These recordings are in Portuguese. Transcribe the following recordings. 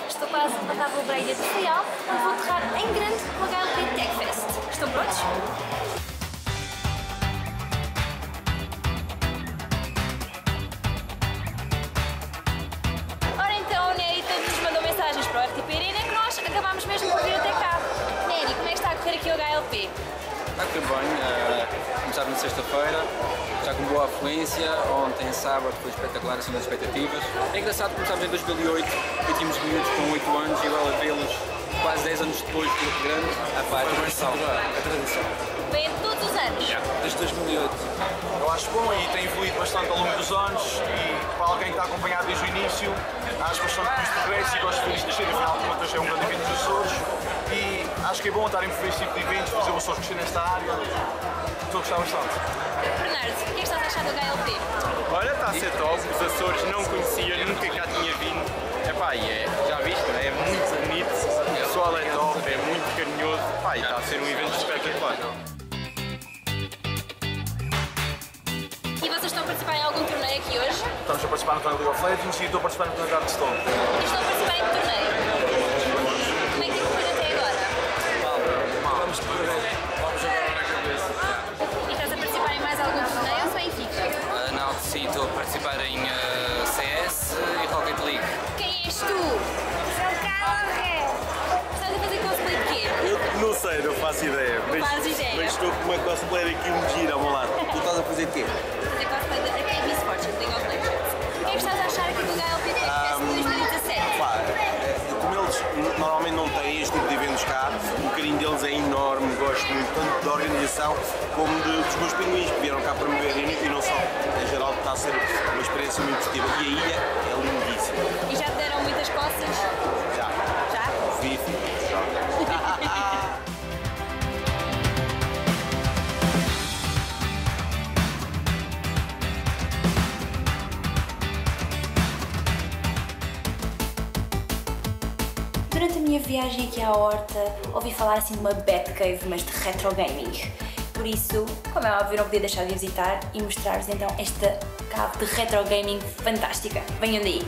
estou quase a matar a ilha de Faial, onde vou aterrar em grande no HLP TechFest. Estão prontos? Ora então, o Nery nos mandou mensagens para o RTP Arena que nós acabámos mesmo por vir até cá. Nery, como é que está a correr aqui o HLP? Está a correr bem, começámos na sexta-feira, já com boa afluência. Ontem, sábado, foi espetacular, acima das expectativas. É engraçado que começámos em 2008 e tínhamos miúdos com 8 anos e agora vê-los quase 10 anos depois do grande. Foi a tradição. Vem todos os anos? Desde 2008. Eu acho bom e tem evoluído bastante ao longo dos anos e para alguém que está acompanhado desde o início, acho bastante que isto progresso e gosto de ver isto crescer, afinal de contas é um grande evento dos Açores e acho que é bom estar a envolver este tipo de eventos, fazer os Açores crescer nesta área, estou a gostar bastante. Bernardo, o que é que estás a achar do HLP? Olha, está a ser top, os Açores não conhecia, nunca cá tinha vindo. Epá, e já viste, é muito bonito, o pessoal é top, é muito carinhoso, epá, e está a ser um evento espetacular. E vocês estão a participar em algum torneio aqui hoje? Estamos a participar no torneio League of Legends e estou a participar no torneio de Hearthstone. E estão a participar em que torneio? Como é que tem corrido até agora? Vamos agora na cabeça. E estás a participar em mais algum torneio ou só em FIFA? Não, sim, estou a participar em CS e Rocket League. Quem és tu? Sou Carla. Estás a fazer cosplay de quê? Eu não sei, não faço ideia. Fazes ideia? Mas estou com uma cosplayer aqui um gira ao meu lado. Tu estás a fazer quê? Fazer cosplay da Game Sports, League of Legends. O que é que estás a achar aqui do HLP TechFest 2017? Pá, como eles normalmente não têm este tipo de eventos cá, o carinho deles é enorme, gosto muito tanto da organização como dos meus pinguins que vieram cá para me ver e não só. Em geral está a ser uma experiência muito positiva e a ilha é lindíssima. E já te deram muitas coças? Já. Já? Vivo. Durante a minha viagem aqui à Horta, ouvi falar assim de uma Batcave, mas de retro gaming. Por isso, como é óbvio, não podia deixar de visitar e mostrar-vos então esta cave de retro gaming fantástica. Venham daí!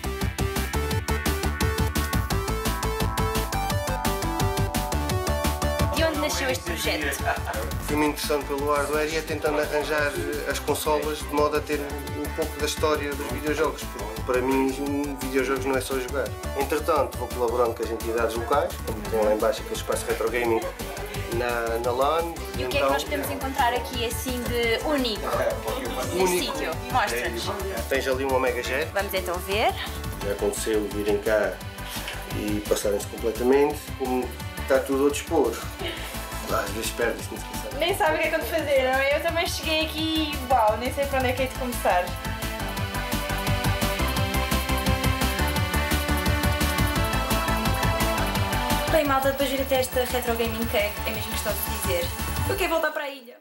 De onde nasceu este projeto? Fui-me interessando pelo hardware e ia tentando arranjar as consolas de modo a ter um pouco da história dos videojogos, porque para mim videojogos não é só jogar. Entretanto, vou colaborando com as entidades locais, como tem lá em baixo aquele espaço retro gaming na LAN. E o que é que nós podemos encontrar aqui assim de único neste sítio? Mostra-nos. Tens ali uma Mega Jet. Vamos então ver. Já aconteceu virem cá e passarem-se completamente, como está tudo ao dispor. Às vezes perde-se, não se consegue. Nem sabe o que é que eu de fazer, não é? Eu também cheguei aqui e uau, nem sei para onde é que é de começar. Bem, malta, depois de ir até esta retro gaming cave, é mesmo questão de dizer. Eu quero voltar para a ilha.